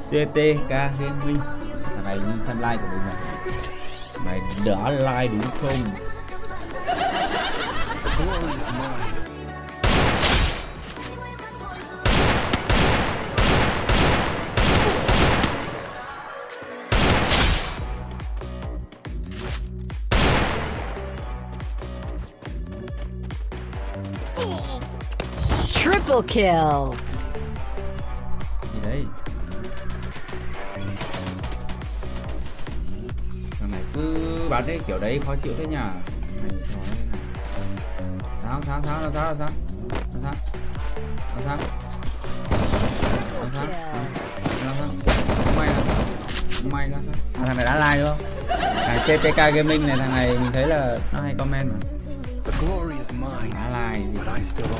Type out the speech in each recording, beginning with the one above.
CTK Gaming. Thằng này xem like của mình này. Mày đã like đúng không? Triple kill. Gì đấy? Thằng này cứ bắn đấy kiểu đấy khó chịu thế nhỉ? Này chó đây này. Sao sao sao sao sao sao sao sao sao không may là không may là sao? Thằng này đã like đúng không? Thằng CTK Gaming này, thằng này mình thấy là nó hay comment mà. Đã like gì?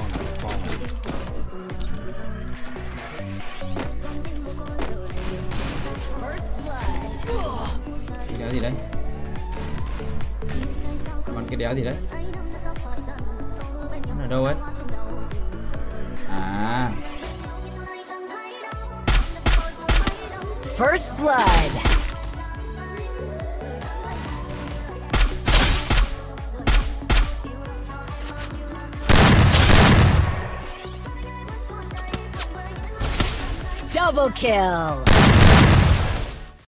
Cái đéo gì đấy? Còn cái đéo gì đấy? Nó ở đâu ấy? À, First blood. Double kill.